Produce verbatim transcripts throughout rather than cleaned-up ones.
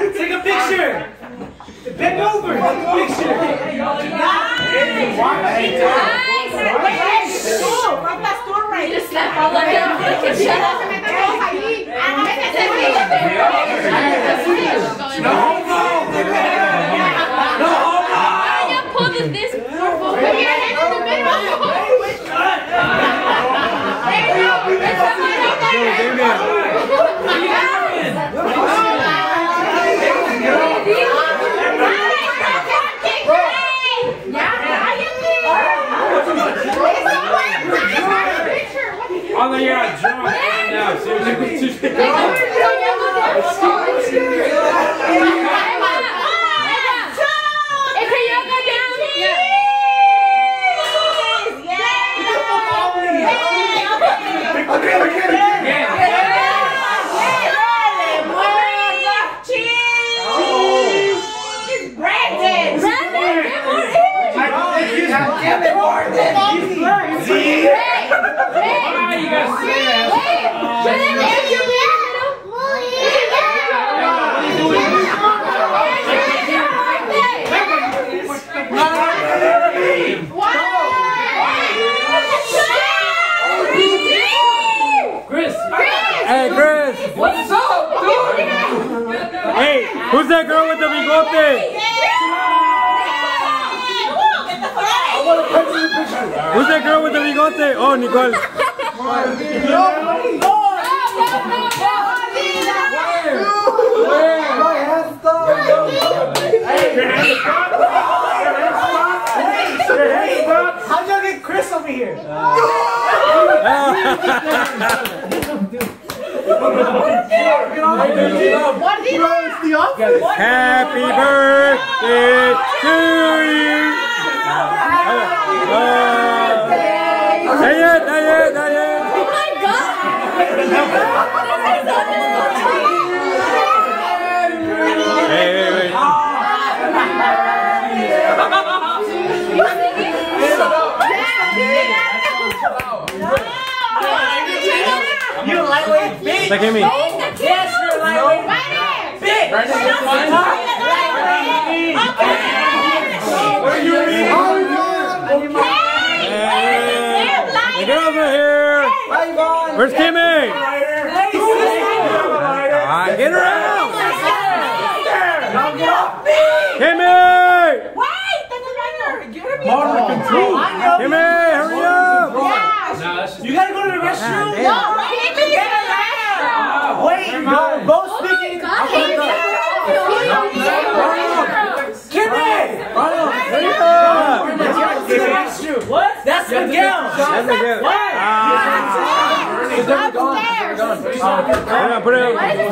Take a picture. Bend over. Take a picture. Just slap all of them. Shut up. No homo. No homo. I pull this this forward. Put your hands in the middle. Oh, you're not drunk right now. Seriously. Hey, Chris! What's up, dude? Hey, who's that girl with the bigote? Who's that girl with the bigote? Oh, Nicole. How'd y'all get Chris over here? Happy birthday to you. Say it, say it, say it. Oh my God! Hey, wait, wait. You lightweight big. Look at me. Yes, you're lightweight. Big. What are you eating? The girls are here. Where's Kimmy? Ah, get her out. Kimmy! Kimmy, hurry up! You gotta go to the restroom? Ah, Wait, no, both speaking. Kimmy! hurry up! What? That's the girl. That's a good. What? Ah. Put it up.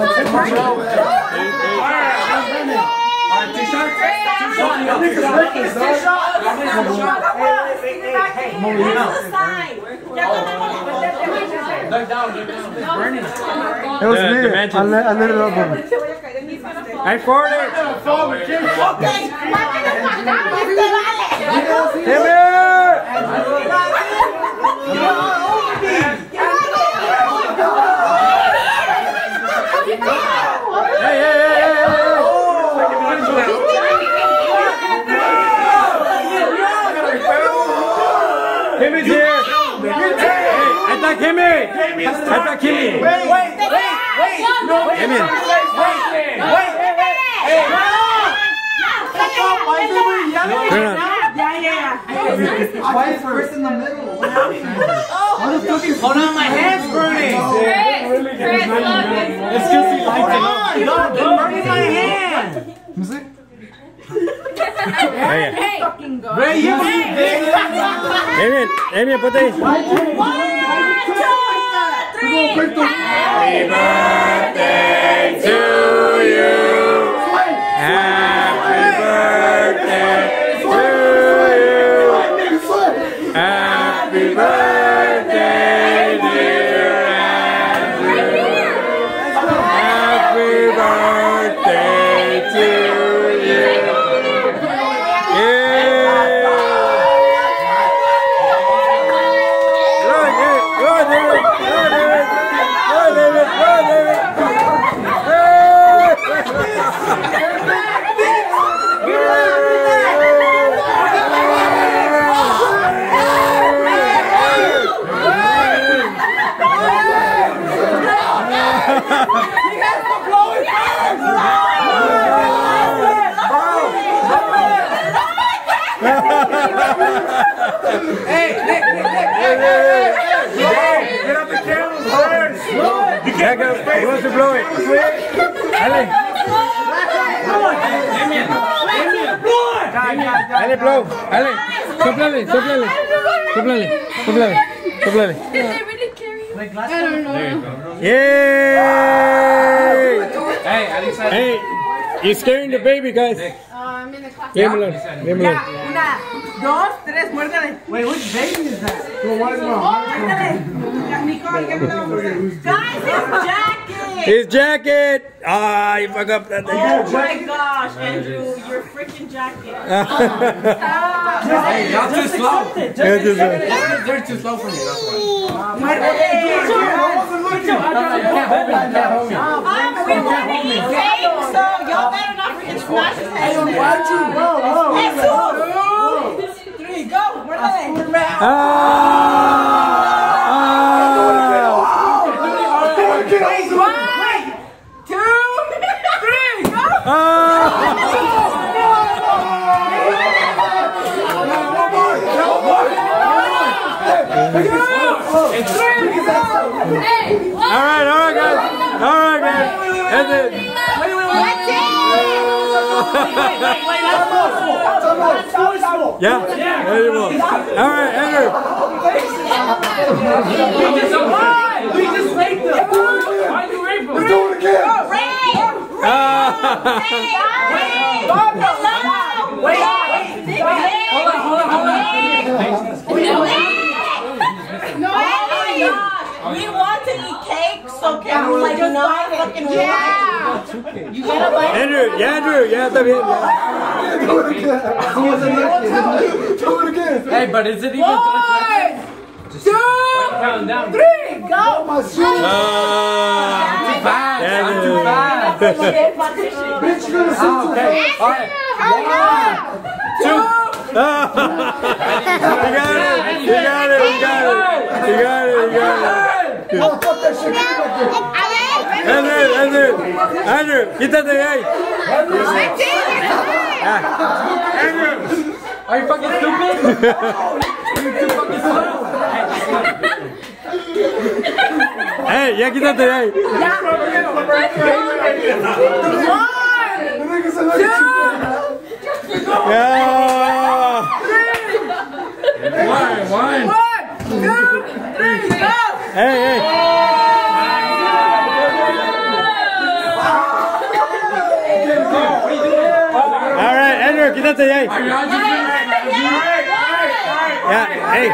It was me. I let, I let it up on me. I poured it. Hey, hey, hey, hey, Kimmy's here. Hey, I thought Kimmy. I thought Kimmy. Wait, wait, wait, wait. No, wait. Kimmy. Wait, wait, wait, wait. Hey, why is everybody yelling Turn right up. now? Yeah, yeah. Why is Chris in the middle? What happened? Hold on, my hand's burning. Chris, look. It's because he likes Hold on, don't burn my hand. Music? Hey, Fucking go. Ray, you eat this. Amy, Amy, put this. One, two, three. Happy birthday to you. Happy birthday to you. Happy birthday, dear Andrew. Happy birthday to you. Go, David! Go, David! Go, David! Go, David! Hey! He wants to blow it. Ale. Ale, blow. Ale. Soplale, soplale. Soplale, soplale, soplale. Did they really carry you? I don't know. There you go. Yay! Hey, Alex. Hey, you're scaring the baby, guys. Uh, I'm in the class. Leave him alone. Leave him alone. Una, dos, tres, muérdale. Wait, which baby is that? Muérdale. Nicole, ¿qué me lo vamos a hacer? Guys, his jacket. His jacket. Ah, you fuck up that thing. Oh my gosh, Andrew, your freaking jacket. Hey, y'all too slow. Yeah, just, uh, They're too slow for me, that's why. Muérdale. Um, we want to eat cake, so y'all better not forget to smash his head. Two, three, go. Muérdale. ah, Alright, alright guys. Alright guys. That's it. Yeah. There you go. Alright, Andrew. We just raped them. Why'd you rape him? Let's do it again. Wait, Hold on, hold on, hold on. we want to eat cake, so can we like not fucking yeah. You gotta buy Andrew, yeah, Andrew, yeah, está bien. Do it again. Do it again. Hey, but is it even One, two, counting down? three, go! My shoes. Ah, Too fast. Yeah, I'm too fast. Bitch, you're gonna sit Okay. All right. Two, ah. You got it, you got it, you got it. You got it, you got it. Oh, fuck that shit. Get back there. Andrew, Andrew, Andrew, quítate de ahí. Andrew, are you fucking stupid? You're too fucking slow. Hey, ya quítate de ahí. Yeah. One, one. Hey, hey. All right, Andrew, quítate de ahí. Yeah, hey.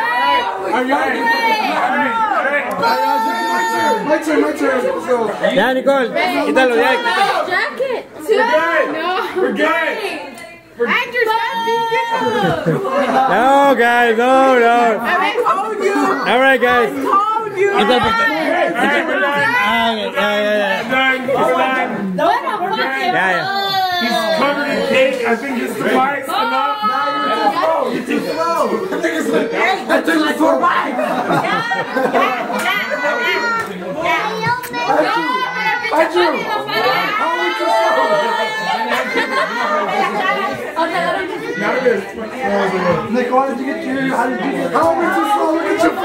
My turn, my turn. Let's go. Ya, Nicole, quítalo de ahí. Jacket. Two. No. We're good. Andrew, stop being difficult. No, guys, no, no. I told you! All right, guys. I told you! Quítalo. Ah, yeah, yeah, yeah. What a fucking Yeah, yeah. He's covered in cake. I think it's twice enough. You're too slow. I think it's like, I think it's so right. Andrew, how are we too slow? Nick, why did you get your, how did you get, how are we too slow? Look at your